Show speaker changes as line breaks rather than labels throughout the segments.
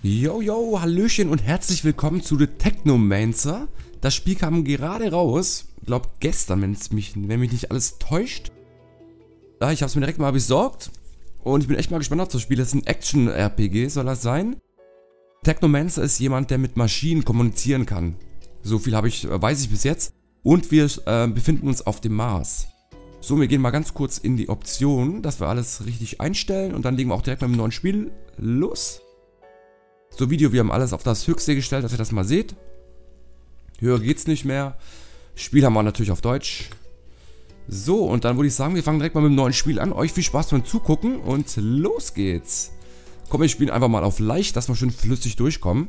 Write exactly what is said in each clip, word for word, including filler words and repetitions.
Yo, yo, Hallöchen und herzlich willkommen zu The Technomancer. Das Spiel kam gerade raus, ich glaube gestern, wenn es mich, wenn mich nicht alles täuscht. Ja, ich habe es mir direkt mal besorgt und ich bin echt mal gespannt auf das Spiel. Das ist ein Action-R P G, soll das sein? Technomancer ist jemand, der mit Maschinen kommunizieren kann. So viel habe ich, weiß ich bis jetzt. Und wir äh, befinden uns auf dem Mars. So, wir gehen mal ganz kurz in die Optionen, dass wir alles richtig einstellen und dann legen wir auch direkt mit dem neuen Spiel los. So, Video, wir haben alles auf das Höchste gestellt, dass ihr das mal seht. Höher geht's nicht mehr. Spiel haben wir natürlich auf Deutsch. So, und dann würde ich sagen, wir fangen direkt mal mit dem neuen Spiel an. Euch viel Spaß beim Zugucken und los geht's. Komm, wir spielen einfach mal auf leicht, dass wir schön flüssig durchkommen.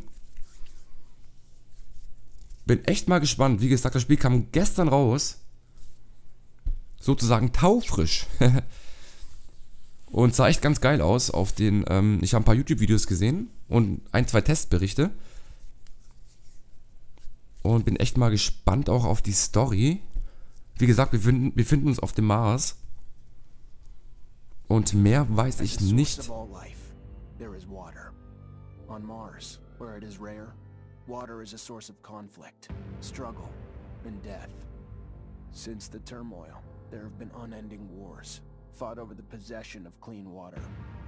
Bin echt mal gespannt. Wie gesagt, das Spiel kam gestern raus. Sozusagen taufrisch. Und sah echt ganz geil aus auf den, ähm, ich habe ein paar YouTube-Videos gesehen und ein, zwei Testberichte. Und bin echt mal gespannt auch auf die Story. Wie gesagt, wir finden, wir befinden uns auf dem Mars. Und mehr weiß ich nicht.
On Mars, where it is rare, water is a source of conflict, struggle, and death. Since the turmoil, there have been unending wars, fought over the possession of clean water.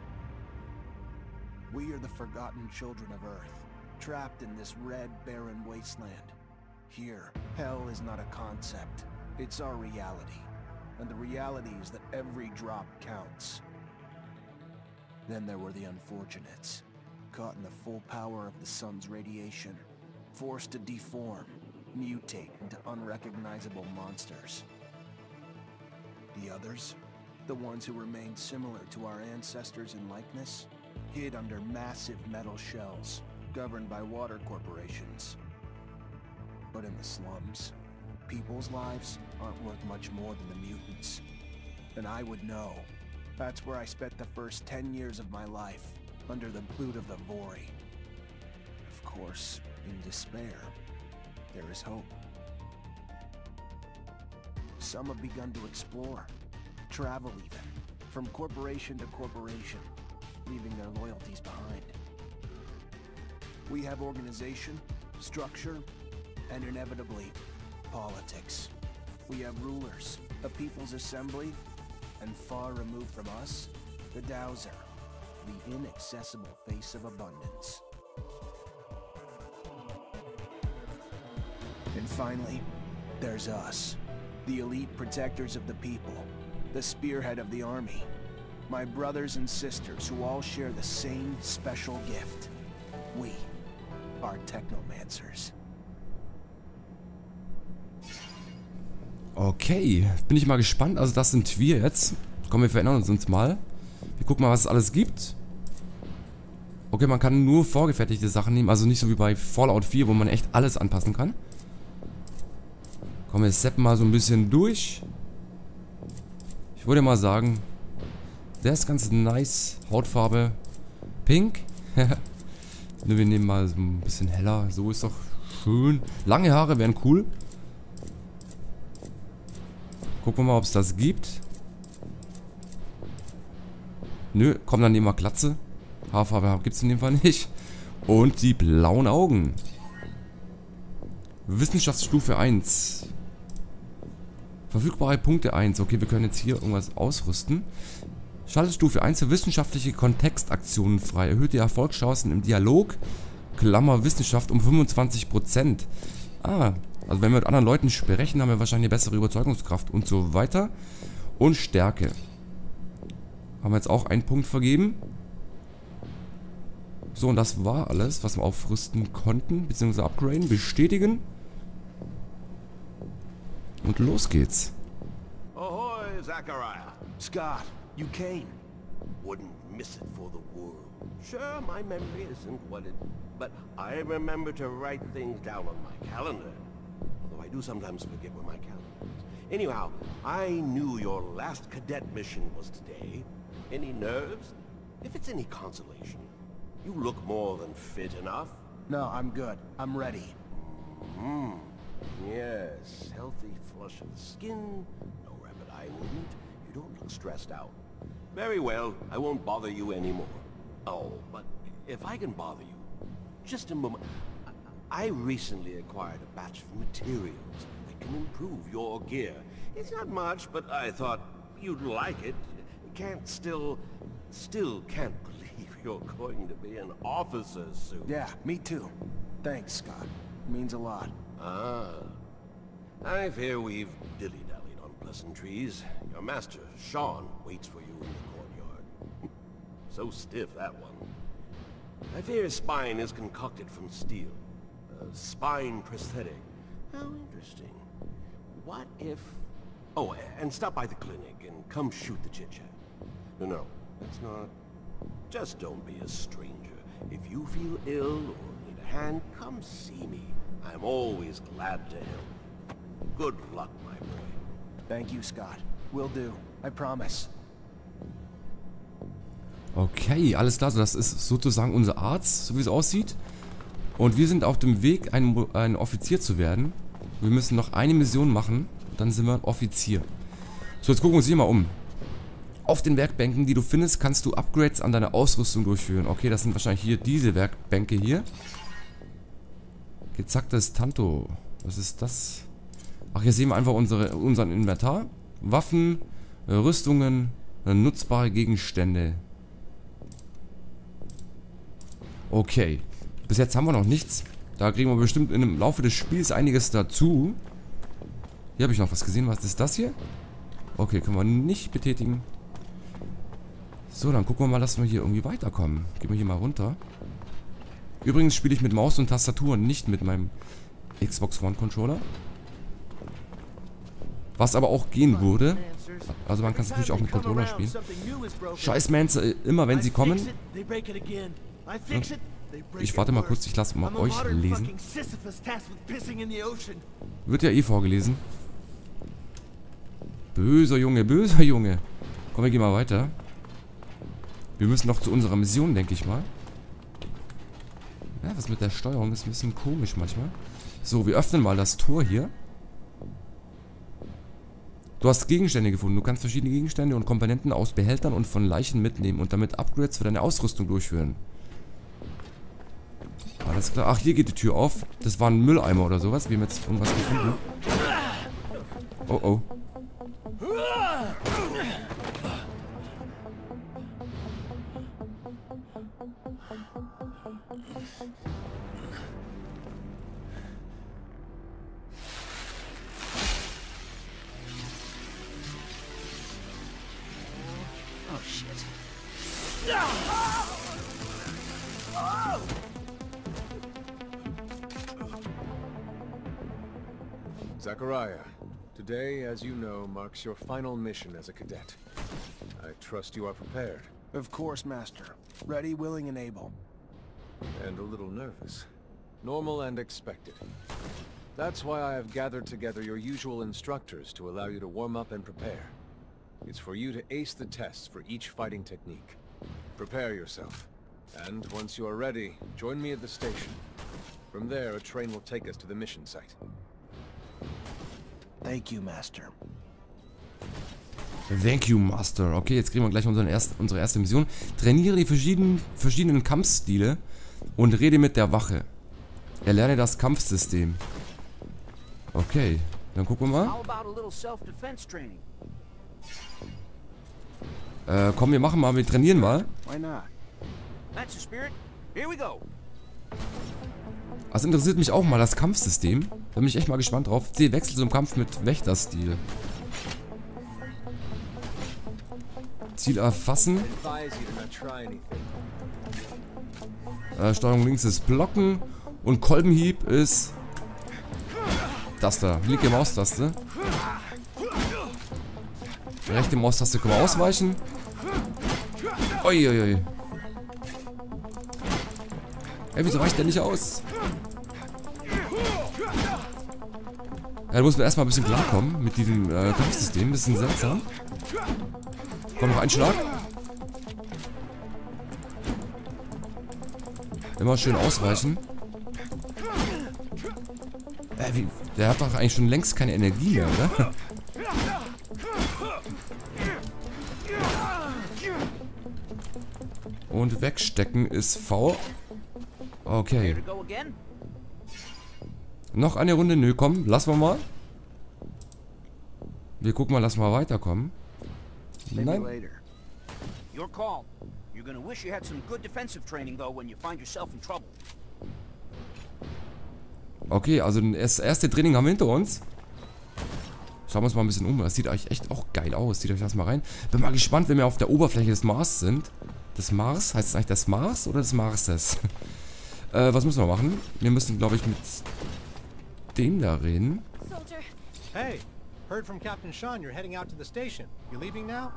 We are the forgotten children of Earth, trapped in this red, barren wasteland. Here, hell is not a concept, it's our reality. And the reality is that every drop counts. Then there were the unfortunates, caught in the full power of the sun's radiation, forced to deform, mutate into unrecognizable monsters. The others, the ones who remained similar to our ancestors in likeness, hid under massive metal shells, governed by water corporations. But in the slums, people's lives aren't worth much more than the mutants. And I would know. That's where I spent the first ten years of my life, under the boot of the Vori. Of course, in despair, there is hope. Some have begun to explore, travel even, from corporation to corporation, leaving their loyalties behind. We have organization, structure, and inevitably, politics. We have rulers, a people's assembly, and far removed from us, the Dowser, the inaccessible face of abundance. And finally, there's us, the elite protectors of the people, the spearhead of the army, my brothers and sisters who all share the same special gift. We are Technomancers.
Okay, bin ich mal gespannt. Also das sind wir jetzt. Komm, wir verändern uns, uns mal. Wir gucken mal, was es alles gibt. Okay, man kann nur vorgefertigte Sachen nehmen. Also nicht so wie bei Fallout vier, wo man echt alles anpassen kann. Komm, wir zappen mal so ein bisschen durch. Ich würde mal sagen, der ist ganz nice. Hautfarbe pink. Wir nehmen mal so ein bisschen heller. So ist doch schön. Lange Haare wären cool. Gucken wir mal, ob es das gibt. Nö, komm, dann nehmen wir Glatze. Haarfarbe gibt es in dem Fall nicht. Und die blauen Augen. Wissenschaftsstufe eins. Verfügbare Punkte eins. Okay, wir können jetzt hier irgendwas ausrüsten. Schaltet Stufe eins für wissenschaftliche Kontextaktionen frei. Erhöht die Erfolgschancen im Dialog. Klammer Wissenschaft um fünfundzwanzig Prozent. Ah, also wenn wir mit anderen Leuten sprechen, haben wir wahrscheinlich eine bessere Überzeugungskraft und so weiter. Und Stärke. Haben wir jetzt auch einen Punkt vergeben. So, und das war alles, was wir aufrüsten konnten, beziehungsweise upgraden, bestätigen. Und los geht's.
Ahoy, Zachariah.
Scott, you came.
Wouldn't miss it for the world. Sure, my memory isn't what it... But I remember to write things down on my calendar. Although I do sometimes forget where my calendar is. Anyhow, I knew your last cadet mission was today. Any nerves? If it's any consolation, you look more than fit enough.
No, I'm good. I'm ready.
Hmm. Yes, healthy flush of the skin, no rapid eye movement. You don't look stressed out. Very well, I won't bother you anymore. Oh, but if I can bother you, just a moment. I recently acquired a batch of materials that can improve your gear. It's not much, but I thought you'd like it. Can't still... Still can't believe you're going to be an officer's suit.
Yeah, me too. Thanks, Scott. Means a lot.
Ah. I fear we've dilly-dallied on pleasantries. Your master, Sean, waits for you in the courtyard. So stiff, that one. I fear his spine is concocted from steel. A spine prosthetic. How interesting. What if... Oh, and stop by the clinic and come shoot the chit-chat. No, no, that's not... Just don't be a stranger. If you feel ill or need a hand, come see me. I'm always glad to help. Good luck, my boy.
Thank you, Scott. Will do. I promise.
Okay, alles klar. So, das ist sozusagen unser Arzt, so wie es aussieht. Und wir sind auf dem Weg, ein, ein Offizier zu werden. Wir müssen noch eine Mission machen. Dann sind wir ein Offizier. So, jetzt gucken wir uns hier mal um. Auf den Werkbänken, die du findest, kannst du Upgrades an deiner Ausrüstung durchführen. Okay, das sind wahrscheinlich hier diese Werkbänke hier. Gezacktes Tanto. Was ist das? Ach, hier sehen wir einfach unsere, unseren Inventar. Waffen, Rüstungen, nutzbare Gegenstände. Okay. Bis jetzt haben wir noch nichts. Da kriegen wir bestimmt im Laufe des Spiels einiges dazu. Hier habe ich noch was gesehen. Was ist das hier? Okay, können wir nicht betätigen. So, dann gucken wir mal, dass wir hier irgendwie weiterkommen. Gehen wir hier mal runter. Übrigens spiele ich mit Maus und Tastatur und nicht mit meinem Xbox One Controller. Was aber auch gehen würde. Also man kann es natürlich auch mit Controller spielen. Scheiß Mancer, immer wenn sie kommen. Ich warte mal kurz, ich lasse mal euch lesen. Wird ja eh vorgelesen. Böser Junge, böser Junge. Komm, wir gehen mal weiter. Wir müssen noch zu unserer Mission, denke ich mal. Ja, was mit der Steuerung ist ein bisschen komisch manchmal. So, wir öffnen mal das Tor hier. Du hast Gegenstände gefunden. Du kannst verschiedene Gegenstände und Komponenten aus Behältern und von Leichen mitnehmen und damit Upgrades für deine Ausrüstung durchführen. Alles klar. Ach, hier geht die Tür auf. Das war ein Mülleimer oder sowas. Wir haben jetzt irgendwas gefunden. Oh, oh.
Oh, shit.
Zachariah, today, as you know, marks your final mission as a cadet. I trust you are prepared.
Of course, Master. Ready, willing, and able.
And a little nervous. Normal and expected. That's why I have gathered together your usual instructors to allow you to warm up and prepare. It's for you to ace the tests for each fighting technique. Prepare yourself. And once you are ready, join me at the station. From there, a train will take us to the mission site.
Thank you, Master.
Thank you, Master. Okay, jetzt kriegen wir gleich unseren erst, unsere erste Mission. Trainiere die verschiedenen, verschiedenen Kampfstile und rede mit der Wache. Erlerne das Kampfsystem. Okay, dann gucken wir mal. Äh, komm, wir machen mal, wir trainieren mal. Das interessiert mich auch mal, das Kampfsystem. Da bin ich echt mal gespannt drauf. C wechselt zum Kampf mit Wächterstil. Ziel erfassen. Äh, Steuerung links ist Blocken. Und Kolbenhieb ist das da. Linke Maustaste. Rechte Maustaste können wir ausweichen. Uiuiui. Ey, wieso weicht der nicht aus? Ja, da muss man erstmal ein bisschen klarkommen mit diesem äh, Kampfsystem. Das ist ein bisschen seltsam. Komm, noch ein Schlag. Immer schön ausweichen. Äh, wie, der hat doch eigentlich schon längst keine Energie mehr, oder? Und wegstecken ist V. Okay. Noch eine Runde? Nö, komm, lassen wir mal. Wir gucken mal, lass mal weiterkommen. Nein.
Your call. You're gonna wish you had some good defensive training though when you find yourself in trouble.
Okay, also das erste Training haben wir hinter uns. Schauen wir uns mal ein bisschen um. Das sieht eigentlich echt auch geil aus. Zieht euch das mal rein. Bin mal gespannt, wenn wir auf der Oberfläche des Mars sind. Des Mars? Heißt es eigentlich des Mars oder des Marses? äh, was müssen wir machen? Wir müssen, glaube ich, mit dem da reden.
Soldier.
Hey, heard from Captain Sean you're heading out to the station. You leaving now?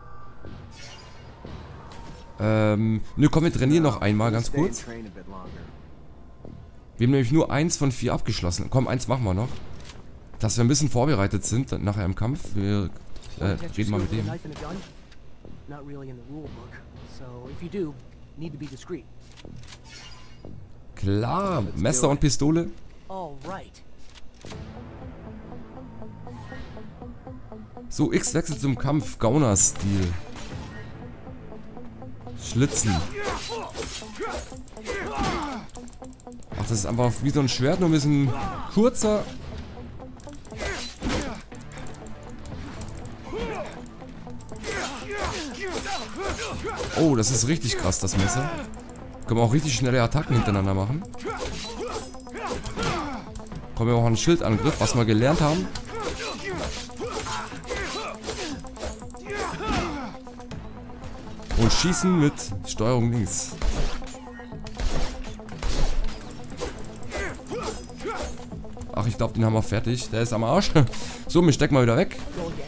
Ähm, nö, komm, wir trainieren noch einmal, ganz kurz. Wir haben nämlich nur eins von vier abgeschlossen. Komm, eins machen wir noch. Dass wir ein bisschen vorbereitet sind, nachher im Kampf. Wir äh, reden mal mit dem. Klar, Messer und Pistole. So, X wechselt zum Kampf, Gauner-Stil. Schlitzen. Ach, das ist einfach wie so ein Schwert, nur ein bisschen kurzer. Oh, das ist richtig krass, das Messer. Können wir auch richtig schnelle Attacken hintereinander machen. Kommen wir auch an den Schildangriff, was wir gelernt haben. Und schießen mit Steuerung links. Ach, ich glaube, den haben wir fertig. Der ist am Arsch. So, wir stecken mal wieder weg.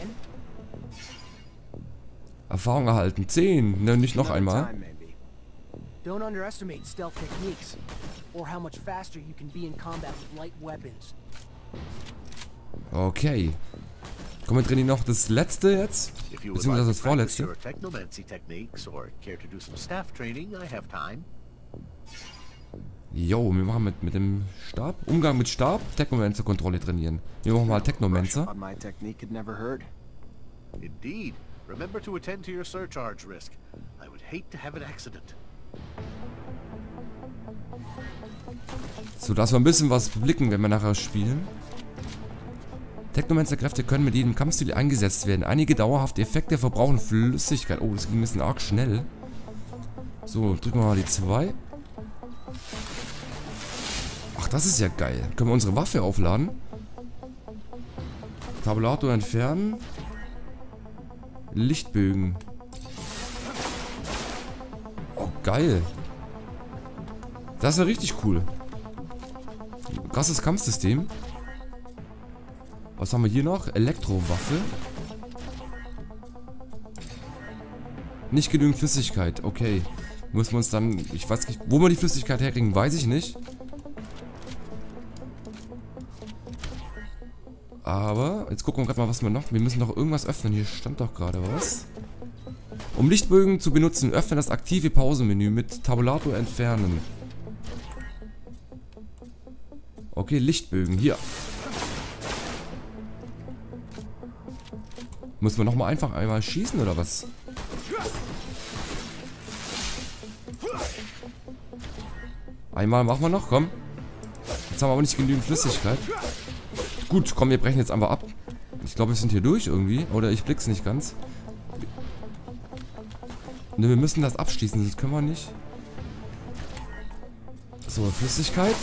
Erfahrung erhalten. zehn. Ne, nicht noch einmal.
Don't underestimate stealth techniques or how much faster you can be in combat with light weapons.
Okay. Kommen wir trainieren noch das letzte jetzt, beziehungsweise das vorletzte. Jo, wir machen mit, mit dem Stab, Umgang mit Stab, Technomancer-Kontrolle trainieren. Wir machen mal Technomancer.
Indeed. Remember to attend to your surcharge risk. I would hate to have an accident.
So, dass wir ein bisschen was blicken, wenn wir nachher spielen. Technomancer-Kräfte können mit jedem Kampfstil eingesetzt werden. Einige dauerhafte Effekte verbrauchen Flüssigkeit. Oh, das ging ein bisschen arg schnell. So, drücken wir mal die zwei. Ach, das ist ja geil. Können wir unsere Waffe aufladen? Tabulator entfernen. Lichtbögen. Oh, geil. Das ist ja richtig cool. Krasses Kampfsystem. Was haben wir hier noch? Elektrowaffe. Nicht genügend Flüssigkeit. Okay. Müssen wir uns dann... Ich weiß nicht, wo wir die Flüssigkeit herkriegen, weiß ich nicht. Aber, jetzt gucken wir gerade mal, was wir noch... Wir müssen noch irgendwas öffnen. Hier stand doch gerade was. Um Lichtbögen zu benutzen, öffne das aktive Pausenmenü mit Tabulator entfernen. Okay, Lichtbögen. Hier. Müssen wir nochmal einfach einmal schießen, oder was? Einmal machen wir noch, komm. Jetzt haben wir aber nicht genügend Flüssigkeit. Gut, komm, wir brechen jetzt einfach ab. Ich glaube, wir sind hier durch irgendwie. Oder ich blick's nicht ganz. Ne, wir müssen das abschließen, sonst können wir nicht. So, Flüssigkeit.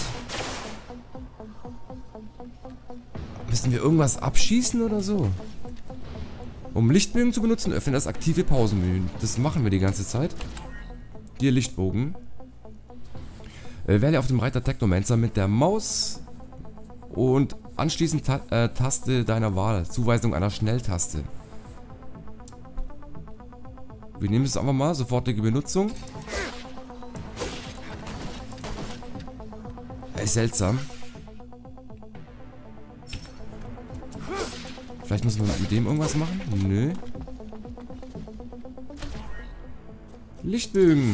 Müssen wir irgendwas abschießen oder so? Um Lichtbögen zu benutzen, öffne das aktive Pausenmenü. Das machen wir die ganze Zeit. Hier Lichtbogen. Äh, wähle auf dem Reiter Technomancer mit der Maus und anschließend ta äh, Taste deiner Wahl. Zuweisung einer Schnelltaste. Wir nehmen es einfach mal. Sofortige Benutzung. Das ist seltsam. Vielleicht müssen wir mit dem irgendwas machen? Nö. Lichtbögen.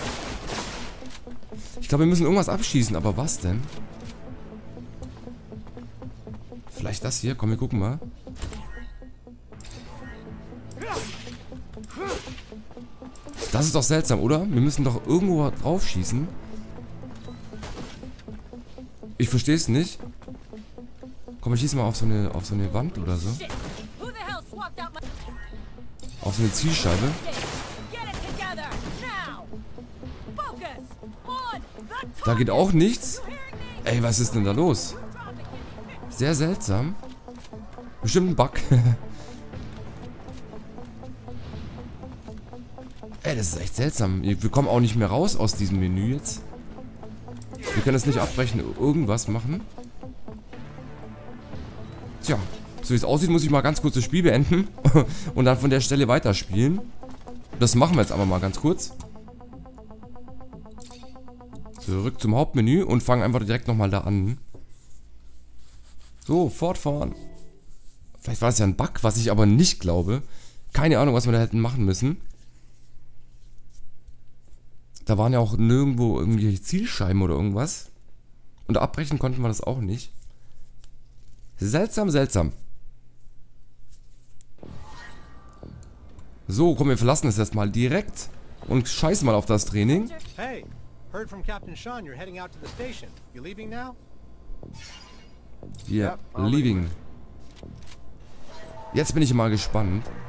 Ich glaube, wir müssen irgendwas abschießen, aber was denn? Vielleicht das hier? Komm, wir gucken mal. Das ist doch seltsam, oder? Wir müssen doch irgendwo drauf schießen. Ich verstehe es nicht. Komm, ich schieße mal auf so eine auf so eine Wand oder so. Auf so eine Zielscheibe. Da geht auch nichts. Ey, was ist denn da los? Sehr seltsam. Bestimmt ein Bug. Ey, das ist echt seltsam. Wir kommen auch nicht mehr raus aus diesem Menü jetzt. Wir können es nicht abbrechen, irgendwas machen. Tja, so wie es aussieht, muss ich mal ganz kurz das Spiel beenden und dann von der Stelle weiterspielen. Das machen wir jetzt aber mal ganz kurz. Zurück zum Hauptmenü und fangen einfach direkt nochmal da an. So, fortfahren. Vielleicht war es ja ein Bug, was ich aber nicht glaube. Keine Ahnung, was wir da hätten machen müssen. Da waren ja auch nirgendwo irgendwelche Zielscheiben oder irgendwas. Und abbrechen konnten wir das auch nicht. Seltsam, seltsam. So, komm, wir verlassen es erstmal direkt und scheißen mal auf das Training.
Hey, heard from Captain Sean you're heading out to the station. You leaving now?
Yeah, leaving. Jetzt bin ich mal gespannt.